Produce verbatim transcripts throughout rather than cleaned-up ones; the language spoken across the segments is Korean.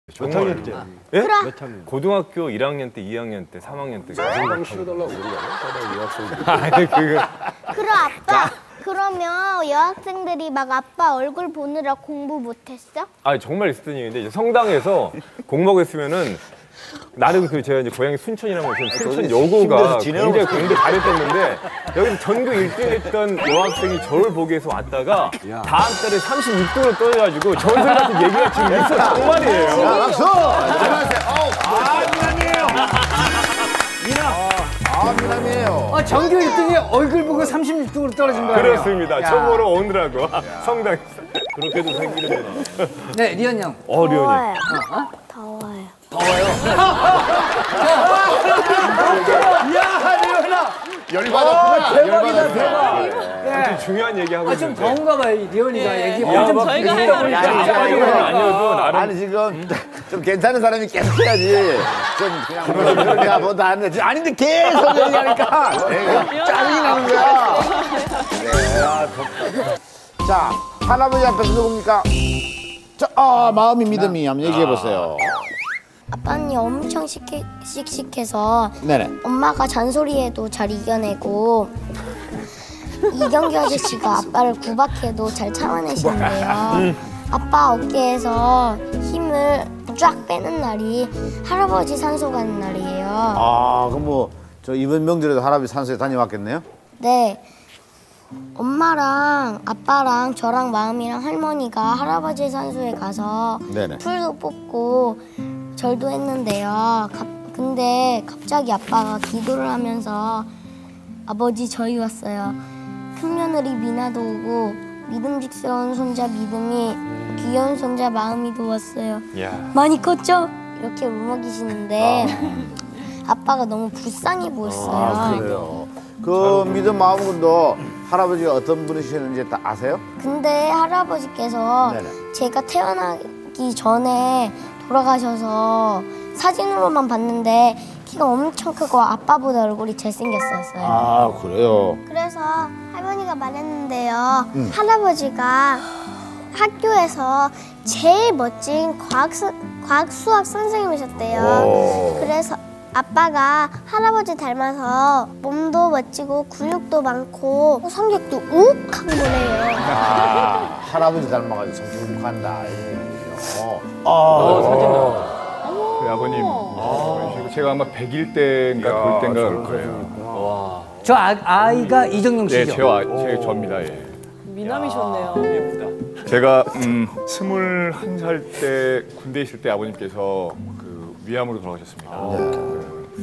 몇 학년 때? 예? 몇 학년? 고등학교 일 학년 때, 이 학년 때, 삼 학년 때. 자존감 실어달라고 그러는 거 아니야? 여학생들. 아니 그거. 그럼 아빠, 그러면 여학생들이 막 아빠 얼굴 보느라 공부 못했어? 아 정말 있었던 얘기인데 이제 성당에서 공부하고 있으면은 나름 그 제가 이제 고향이 순천이라고 해서 순천 여고가 굉장히 굉장히 잘했었는데 여기서 전교 일 등 했던 여학생이 저를 보기 위해서 왔다가 야. 다음 달에 삼십육 도로 떨어져가지고 전설 같은 얘기가 지금 있어. 정말이에요. 자, 박수! 안녕하세요. 아, 미남이에요. 미남. 아, 미남이에요. 아, 전교 일 등이 얼굴 보고 삼십육 등으로 떨어진 거예요. 그렇습니다. 처음으로 오느라고 성당에서. 그렇게도 생기는구나. 네, 리언 양. 어, 리언이. 더워요. 더워요. 더워요. 야, 리언아. 열이 받았구나. 대박이다, 대박. 좀 중요한 얘기 하고 아, 좀 있는데. 더운가 봐요, 리언이가. 네. 얘기 어, 좀 저희가 듣다 해요. 보니까. 아니, 아니, 아니, 아니어도 나름. 아니, 지금 좀 괜찮은 사람이 계속 해야지. 좀 그냥 뭐 내가 뭐다 하는데 아닌데 계속 얘기하니까 내가 짜증이 나는 거야. 네. 아, 덥다. 자, 할아버지 앞에서 누굽니까? 자, 아, 마음이 믿음이 한번 얘기해 보세요. 아빠는 엄청 씩해, 씩씩해서 네네. 엄마가 잔소리해도 잘 이겨내고 이경규 아저씨가 아빠를 구박해도 잘 참아내시는데요. 아빠 어깨에서 힘을 쫙 빼는 날이 할아버지 산소 가는 날이에요. 아, 그럼 뭐 저 이번 명절에도 할아버지 산소에 다녀왔겠네요? 네. 엄마랑 아빠랑 저랑 마음이랑 할머니가 할아버지 산소에 가서 네네. 풀도 뽑고 절도 했는데요. 가, 근데 갑자기 아빠가 기도를 하면서 아버지 저희 왔어요. 큰며느리 미나도 오고 믿음직스러운 손자 믿음이 귀여운 손자 마음이도 왔어요. 야. 많이 컸죠? 이렇게 울먹이시는데 아빠가 너무 불쌍해 보였어요. 아, 그래요. 그 믿음 마음군도 할아버지가 어떤 분이시는지 다 아세요? 근데 할아버지께서 네네. 제가 태어나기 전에 돌아가셔서 사진으로만 봤는데 키가 엄청 크고 아빠보다 얼굴이 잘생겼었어요. 아, 그래요. 그래서 할머니가 말했는데요. 음. 할아버지가 학교에서 제일 멋진 과학, 수, 과학 수학 선생님이셨대요. 오. 그래서 아빠가 할아버지 닮아서 몸도 멋지고 근육도 많고 성격도 욱한 거래요. 아, 할아버지 닮아가지고 성격이 욱한다. 이런 얘기죠. 아, 어, 사진. 그 아버님. 아. 제가 아마 백일 때인가 그럴 때인가 그럴 거예요. 저 아, 아이가 이정용 네, 씨죠? 제, 아, 제 접니다. 예. 미남이셨네요. 예쁘다. 제가 음, 스물한 살 때 군대에 있을 때 아버님께서 그 위암으로 돌아가셨습니다. 아.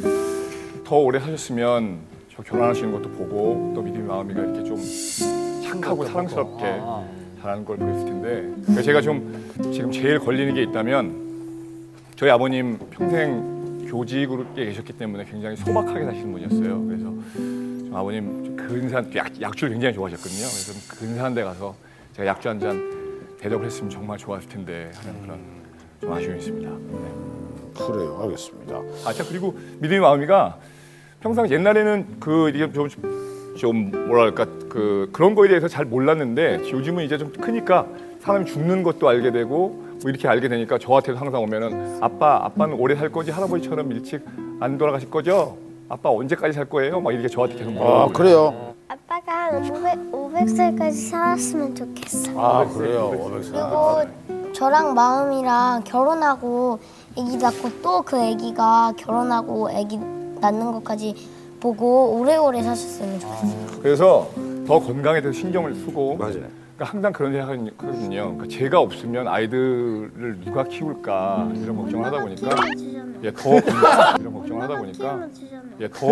더 오래 사셨으면 저 결혼하시는 것도 보고 또 믿음의 마음이가 이렇게 좀 착하고 사랑스럽게 잘하는 걸 보였을 텐데 그래서 제가 좀 지금 제일 걸리는 게 있다면 저희 아버님 평생 교직으로 계셨기 때문에 굉장히 소박하게 사시는 분이었어요. 그래서 좀 아버님 좀 근사한 약, 약주를 굉장히 좋아하셨거든요. 그래서 좀 근사한 데 가서 제가 약주 한 잔 대접을 했으면 정말 좋았을 텐데 하는 그런 좀 아쉬움이 있습니다. 네. 그래요. 알겠습니다. 아, 자 그리고 믿음의 마음이가 평상 옛날에는 그 이게 좀, 좀 뭐랄까 그 그런 거에 대해서 잘 몰랐는데 요즘은 이제 좀 크니까 사람이 죽는 것도 알게 되고 뭐 이렇게 알게 되니까 저한테도 항상 오면은 아빠 아빠는 오래 살 거지 할아버지처럼 일찍 안 돌아가실 거죠? 아빠 언제까지 살 거예요? 막 이렇게 저한테 계속 물어보고 아, 그래요. 아빠가 한 오백 살까지 살았으면 좋겠어. 아, 그래요. 그리고 저랑 마음이랑 결혼하고 아기 낳고 또 그 아기가 결혼하고 아기 낳는 것까지 보고 오래오래 사셨으면 좋겠어요. 그래서 더 건강에 대해서 신경을 쓰고 맞아요. 그러니까 항상 그런 생각을 하거든요. 그러니까 제가 없으면 아이들을 누가 키울까 이런 걱정을 하다 보니까 예, 더 건강 이런 걱정을 하다 보니까 예, 더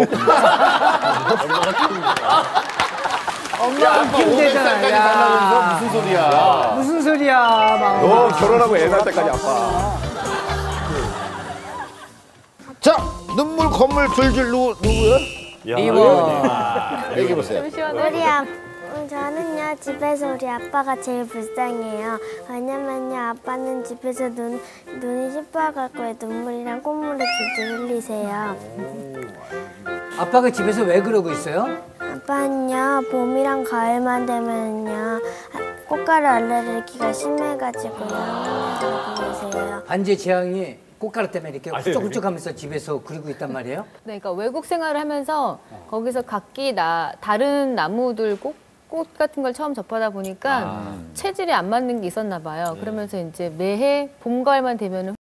엄마가 힘들잖아. 야. 무슨 소리야? 무슨 소리야, 막. 너 결혼하고 애 낳을 때까지 아빠. 자, 눈물, 콧물, 줄줄 누구, 누구요? 이번. 얘기해 보세요. 우리 아, 저는요 집에서 우리 아빠가 제일 불쌍해요. 왜냐면요 아빠는 집에서 눈, 눈이 시퍼갖고 눈물이랑 콧물을 줄줄 흘리세요. 아빠가 집에서 왜 그러고 있어요? 아빠는요 봄이랑 가을만 되면요 꽃가루 알레르기가 심해가지고 여러 살고 계세요. 반지의 제왕이 꽃가루 때문에 이렇게 훌쩍훌쩍하면서 집에서 그리고 있단 말이에요? 네, 그러니까 외국 생활을 하면서 거기서 각기 나 다른 나무들 꽃, 꽃 같은 걸 처음 접하다 보니까 체질이 안 맞는 게 있었나 봐요. 그러면서 이제 매해 봄, 가을만 되면은